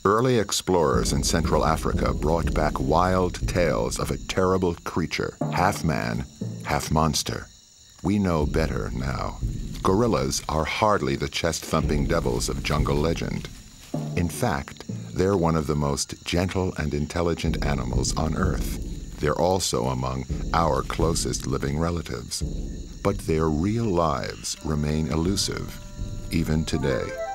Early explorers in Central Africa brought back wild tales of a terrible creature, half man, half monster. We know better now. Gorillas are hardly the chest-thumping devils of jungle legend. In fact, they're one of the most gentle and intelligent animals on Earth. They're also among our closest living relatives. But their real lives remain elusive, even today.